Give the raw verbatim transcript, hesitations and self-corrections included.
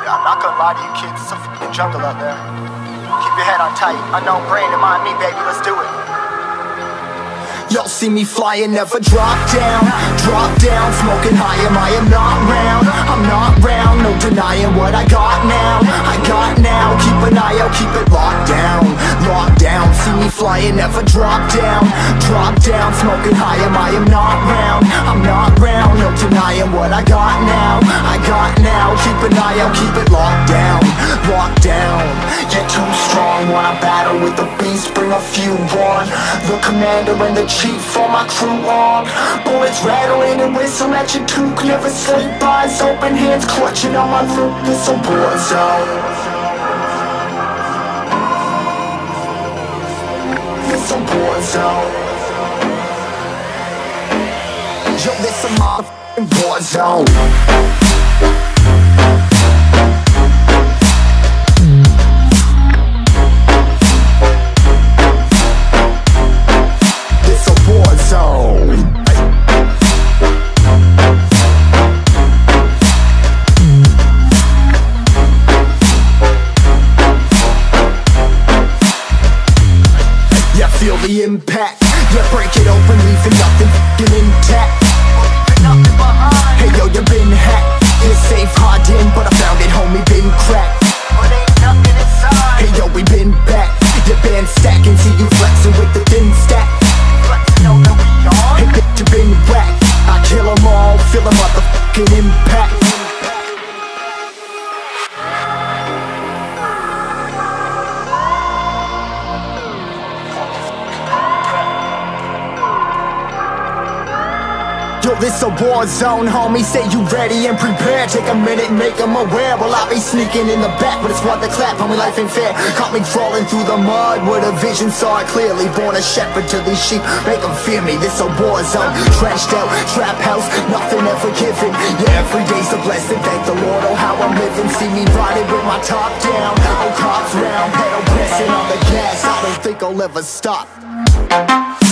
I'm not gonna lie to you kids, it's a f***ing jungle out there. Keep your head on tight, unknown brain and mind me, baby, let's do it. Y'all see me flying, never drop down. Drop down, smoking high, am I am not round. I'm not round, no denying what I got now. I got now, keep an eye out, keep it locked down. Locked down, see me flying, never drop down. Drop down, smoking high, am I am not round. I'm not round, no denying what I got now. I got now, keep an eye out, keep it locked down. Locked down, you're too strong. When I battle with the beast, bring a few on. The commander and the chief for my crew on. Bullets rattling and whistle at your toque. Never sleep, eyes open, hands clutching on my loot. This a war zone. This a war zone. Yo, this a motherfucking war zone. Feel the impact, yeah, break it open, leaving nothing f***ing intact. Hey yo, you been hacked, you're safe, hard in, but I found it, homie, been cracked. But ain't nothing inside. Hey yo, we been back, your band stacking, see you flexing with the thin stack. Let's know that we on. Hey bitch, you been whacked, I kill them all, feel a motherfucking impact. Yo, this a war zone, homie, say you ready and prepared. Take a minute, make them aware. Well, I be sneaking in the back, but it's what the clap, homie, life ain't fair. Caught me crawling through the mud with a vision, saw it clearly. Born a shepherd to these sheep, make them fear me. This a war zone, trashed out, trap house, nothing ever given. Yeah, every day's a blessing, thank the Lord, oh how I'm living. See me riding with my top down, oh cops round, pedal pressing on the gas. I don't think I'll ever stop.